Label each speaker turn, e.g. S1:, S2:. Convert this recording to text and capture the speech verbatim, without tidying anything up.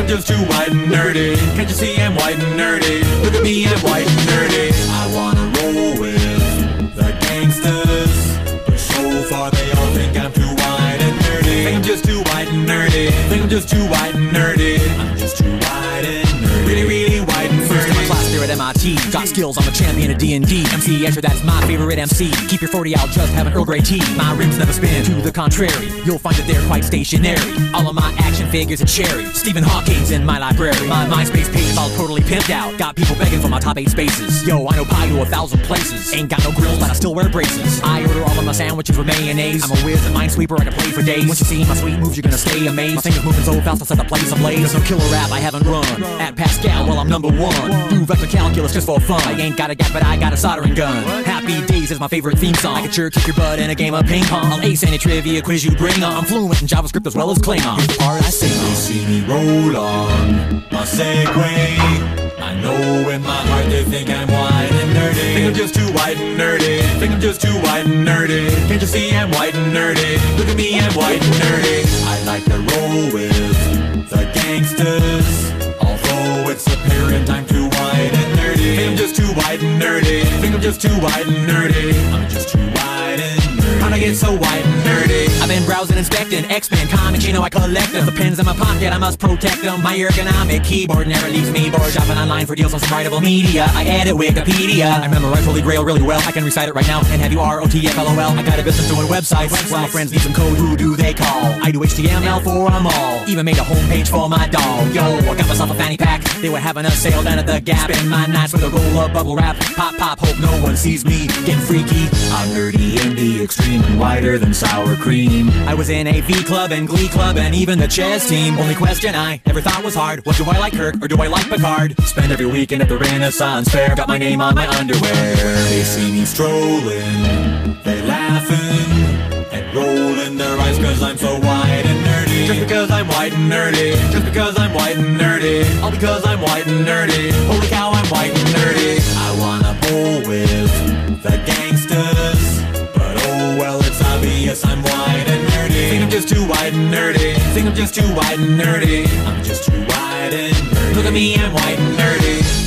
S1: I'm just too white and nerdy. Can't you see I'm white and nerdy? Look at me, I'm white and nerdy. I wanna roll with the gangsters, but so far they all think I'm too white and nerdy. Think I'm just too white and nerdy. Think I'm just too white and nerdy. I'm just too white and nerdy. Really, really white and nerdy.
S2: First in my class there at M I T. Got skills, I'm a champion of D and D. M C Escher, that's my favorite M C. Keep your forty out, just have an Earl Grey tea. My rims never spin, to the contrary. You'll find that they're quite stationary. All of my action figures are cherry. Stephen Hawking's in my library. My MySpace page is all totally pimped out. Got people begging for my top eight spaces. Yo, I know pie to a thousand places. Ain't got no grills, but I still wear braces. I order all of my sandwiches with mayonnaise. I'm a whiz and minesweeper, I can play for days. Once you see my sweet moves, you're gonna stay amazed. My fingers moving so fast, I'll set the place ablaze. There's no killer rap I haven't run. At Pascal, well, I'm number one. Do vector calculus just for fun. I ain't got a gap, but I got a soldering gun. Happy Days is my favorite theme song. I can sure kick your butt in a game of ping pong. I'll ace any trivia quiz you bring on. I'm fluent in JavaScript as well as Klingon. Here's the part I sing on.
S1: They see me roll on my Segway. I know in my heart they think I'm white and nerdy. Think I'm just too white and nerdy. Think I'm just too white and nerdy. Can't you see I'm white and nerdy? Look at me, I'm white and nerdy. I like to roll with the gangsters, although it's apparent I'm too white and nerdy. Think I'm just too white and nerdy. Think I'm just too white and nerdy. I'm just too white and nerdy. How'd I get so white and nerdy? I've been browsing, inspecting X-Men comics, you know I collect them. The pens in my pocket, I must protect them. My ergonomic keyboard never leaves me bored. Shopping online for deals on some writable media. I edit Wikipedia. I memorize Holy Grail really well. I can recite it right now and have you R O T F L O L. I got a business doing websites. When my friends need some code, who do they call? I do H T M L for them all. Even made a homepage for my dog. Yo, I got myself a fanny pack. They were having a sale down at the Gap. Spend my nights with a roll of bubble wrap. Pop, pop, hope no one sees me getting freaky. I'm nerdy in the extreme and whiter than sour cream. I was in a V club and Glee club and even the chess team. Only question I ever thought was hard was, do I like Kirk or do I like Picard? Spend every weekend at the Renaissance Fair. Got my name on my underwear. They see me strolling, they laughing and rolling their eyes cause I'm so white and nerdy. Just because I'm white and nerdy. Just because I'm white and nerdy. All because I'm white and nerdy. Holy cow, I'm white and nerdy. I wanna bowl with the gangsters, but oh well, it's obvious I'm white and nerdy. Think I'm just too white and nerdy. Think I'm just too white and nerdy. I'm just too white and nerdy. Look at me, I'm white and nerdy.